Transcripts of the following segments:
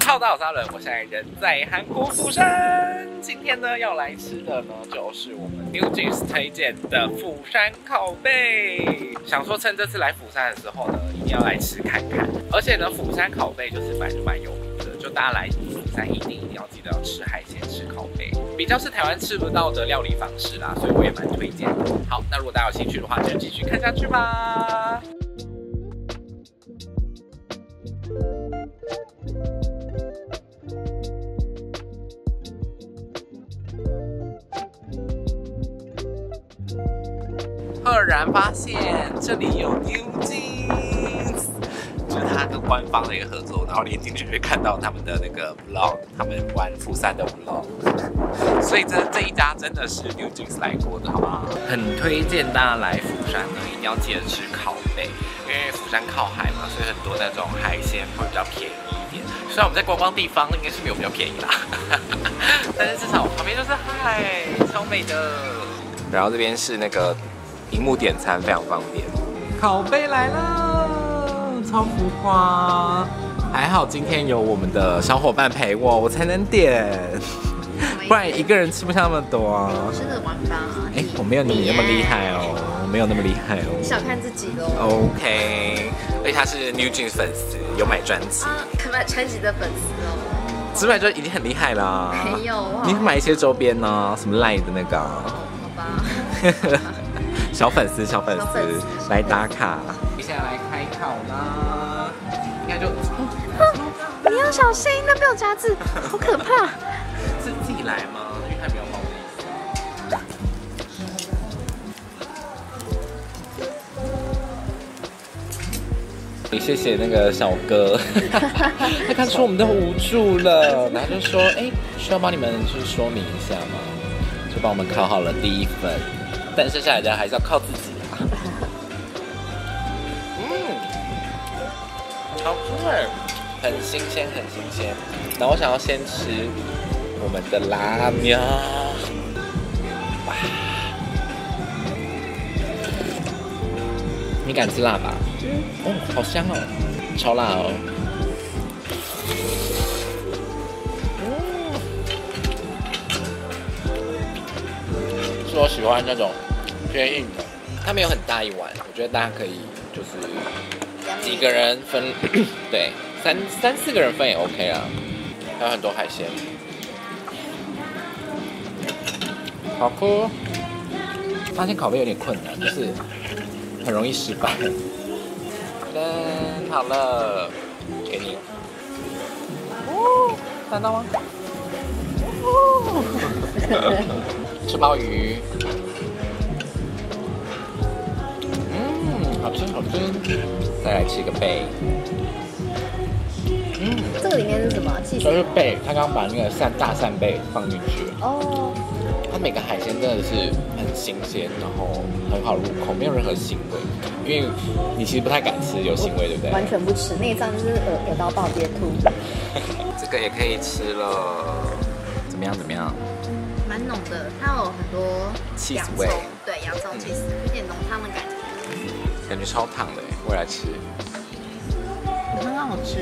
Hello， 大家好，我是阿伦，我现在人在韩国釜山。今天呢要来吃的呢，就是我们 New Jeans 推荐的釜山烤贝。想说趁这次来釜山的时候呢，一定要来吃看看。而且呢，釜山烤贝就是本来就蛮有名的，就大家来釜山一定要记得要吃海鲜、吃烤贝，比较是台湾吃不到的料理方式啦，所以我也蛮推荐的。好，那如果大家有兴趣的话，就继续看下去吧。赫然发现这里有 New Jeans， 就是它跟官方的一个合作，然后连进去会看到他们的那个 vlog， 他们玩釜山的 vlog， 所以这一家真的是 New Jeans 来过的，好吗？很推荐大家来釜山呢，一定要记得吃烤贝，因为釜山靠海嘛，所以很多那种海鲜会比较便宜一点。虽然我们在观光地方应该是没有比较便宜啦，但是至少旁边就是海，超美的。然后这边是那个萤幕点餐，非常方便。烤贝来了，超浮夸！还好今天有我们的小伙伴陪我，我才能点，不然一个人吃不下那么多啊。 吃得完吧？ 哎，我没有你那么厉害哦，我没有那么厉害哦。 你小看自己喽。 OK， 而且他是 New Jeans 粉丝，有买专辑。 买专辑的粉丝哦。 只买就已经很厉害啦。 没有， 你买一些周边呢，什么赖的那个。 好吧。 小粉丝来打卡。接下来开烤啦，应该就。 你要小心，那边有夹子，好可怕。 是自己来吗？因为还没有冒的意思。谢谢那个小哥，他看出我们的无助了，然后就说：“哎，需要帮你们去说明一下吗？”就帮我们烤好了第一份。但剩下来的还是要靠自己啊。好吃哎，很新鲜，很新鲜。然后我想要先吃我们的拉面。哇！你敢吃辣吧？哦，好香哦，超辣哦。是我喜欢那种偏硬的，它没有很大一碗，我觉得大家可以就是几个人分，对，三四个人分也 OK 啦。还有很多海鲜，好吃。发现烤贝有点困难，就是很容易失败。好了，给你。哦，看到吗？吃鲍鱼。好吃好吃。再来吃个贝。 这个里面是什么？ 这是贝，他刚刚把那个大扇贝放进去。哦。它每个海鲜真的是很新鲜，然后很好入口，没有任何腥味。因为你其实不太敢吃有腥味，对不对？ 完全不吃，内脏就是恶到爆，直接吐。 这个也可以吃了，怎么样？怎么样？ 蛮浓的，它有很多 cheese味， 对，洋葱 cheese，有点浓汤的感觉。 感觉超烫的，我来吃。 很好吃。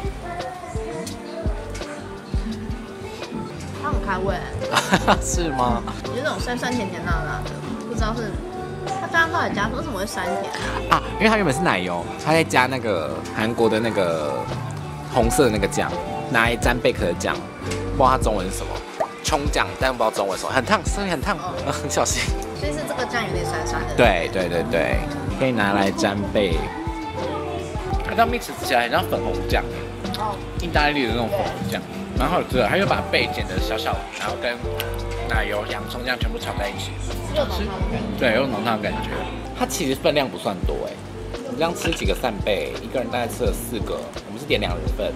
它很开胃。 是吗？ 有这种酸酸甜甜辣辣的，不知道是它刚刚到底加为什么会酸甜啊？ 因为它原本是奶油，它在加那个韩国的那个红色的那个酱，拿来沾贝壳的酱，不知道它中文是什么，葱酱，但不知道中文什么，很烫，声音很烫，很小心。 所以是这个酱有点酸酸的。 对，可以拿来沾贝。它这样 mix 起来很像粉红酱，意大利的那种粉红酱。蛮好吃的，他就把贝剪得小小的，然后跟奶油、洋葱这样全部炒在一起， 有浓汤的感觉。 对，有浓汤的感觉。它其实分量不算多哎，你这样吃几个扇贝，一个人大概吃了4个，我们是点2人份。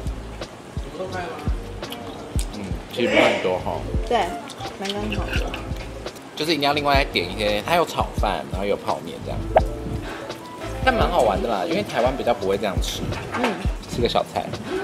其实不算多哈。 对，蛮刚好的。 就是一定要另外再点一些，它有炒饭，然后有泡面这样。但蛮好玩的啦，因为台湾比较不会这样吃。吃个小菜。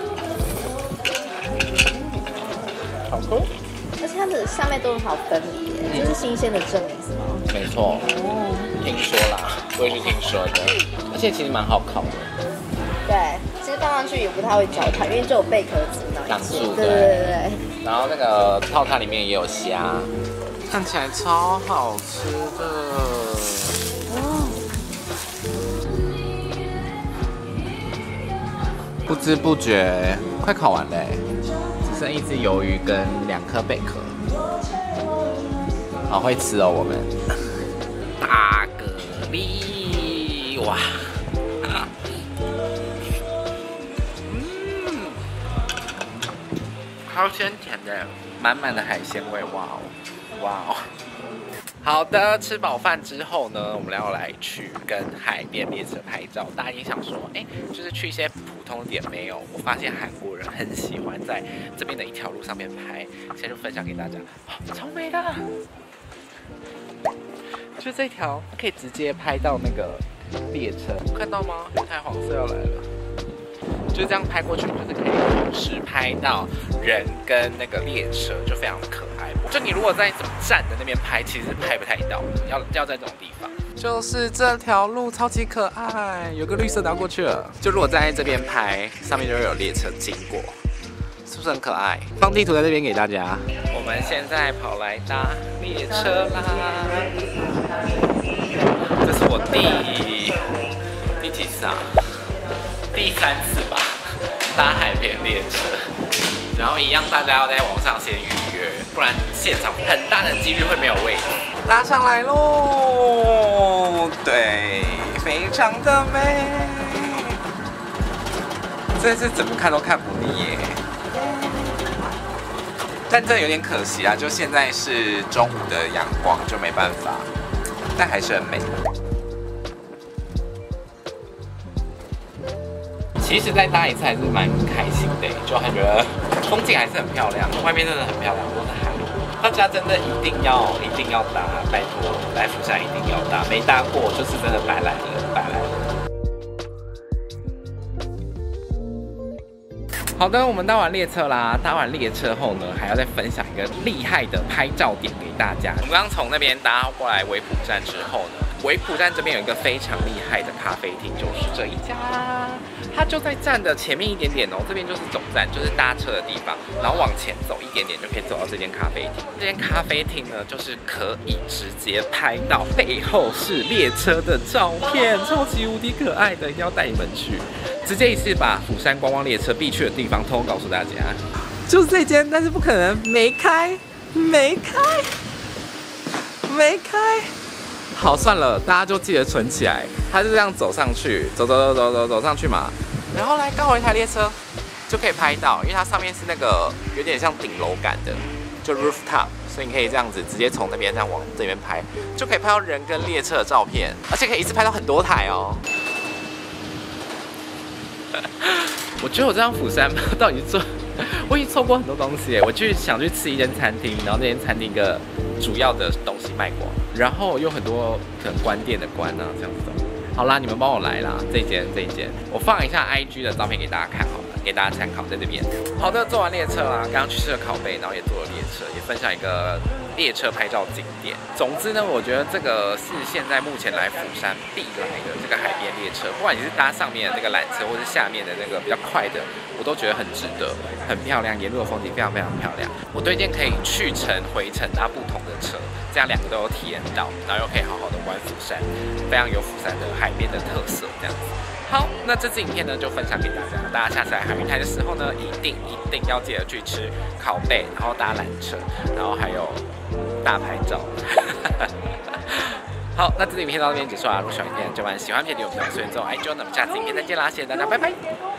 好吃， 而且它的下面都好分离耶，这是新鲜的证明是吗？ 没错，听说啦，我也是听说的，而且其实蛮好烤的。 对，这实放上去也不太会焦炭，因为就有贝壳子那一些。 挡住对。 然后那个套餐里面也有虾，看起来超好吃的。不知不觉快烤完嘞，只剩一只鱿鱼跟2颗贝壳。好会吃哦，我们大蛤蜊哇！超鲜甜的，满满的海鲜味，哇哦，哇哦！好的，吃饱饭之后呢，我们要来去跟海边列车拍照。大家也想说，就是去一些普通点没有？我发现韩国人很喜欢在这边的一条路上面拍，现在就分享给大家，超美的！就这条可以直接拍到那个列车，看到吗？有台黄色要来了。就这样拍过去，就是可以同时拍到人跟那个列车，就非常的可爱。就你如果在怎么站的那边拍，其实是拍不太到，要在这种地方。就是这条路超级可爱，有个绿色的要过去了。就如果站在这边拍，上面就会有列车经过，是不是很可爱？放地图在这边给大家。我们现在跑来搭列车啦，这是我第几次啊？第3次吧，搭海边列车，然后一样大家要在网上先预约，不然现场很大的几率会没有位置。拉上来喽，对，非常的美，这次怎么看都看不腻耶。但这有点可惜啊，就现在是中午的阳光，就没办法，但还是很美。其实再搭一次还是蛮开心的，就还觉得风景还是很漂亮，外面真的很漂亮，都是海。大家真的一定要搭，拜托，来釜山一定要搭，没搭过就是真的白来了，白来了。好的，我们搭完列车啦，搭完列车后呢，还要再分享一个厉害的拍照点给大家。我们刚刚从那边搭过来维普站之后呢，维普站这边有一个非常厉害的咖啡厅，就是这一家。它就在站的前面一点点哦，这边就是总站，就是搭车的地方，然后往前走一点点就可以走到这间咖啡厅。这间咖啡厅呢，就是可以直接拍到背后是列车的照片，超级无敌可爱的，一定要带你们去。直接一次把釜山观光列车必去的地方通通告诉大家，就是这间，但是不可能没开。好，算了，大家就记得存起来。它是这样走上去，走上去嘛，然后来刚好一台列车就可以拍到，因为它上面是那个有点像顶楼感的，就 rooftop， 所以你可以这样子直接从那边这样往这边拍，就可以拍到人跟列车的照片，而且可以一次拍到很多台哦。我觉得我这趟釜山到底是我已经错过很多东西耶。我想去吃一间餐厅，然后那间餐厅一个主要的东西卖光，然后有很多可能关店的关啊这样子。好啦，你们帮我来啦，这一间，我放一下 IG 的照片给大家看好了，给大家参考在这边。好的，坐完列车啦，刚刚去吃了烤贝，然后也坐了列车，也分享一个列车拍照景点。总之呢，我觉得这个是现在目前来釜山必来的这个海边列车，不管你是搭上面的那个缆车，或是下面的那个比较快的，我都觉得很值得，很漂亮，沿路的风景非常漂亮。我推荐可以去程回程搭不同的车，这样2个都有体验到，然后又可以好好的玩釜山，非常有釜山的海边的特色这样子。好，那这支影片呢就分享给大家，大家下次来海云台的时候呢，一定要记得去吃烤贝，然后搭缆车，然后还有大拍照。好，那这支影片到这边结束啦。如果喜欢影片就喜欢片留言，所以之后IG，那我们下次影片再见啦，谢谢大家，拜拜。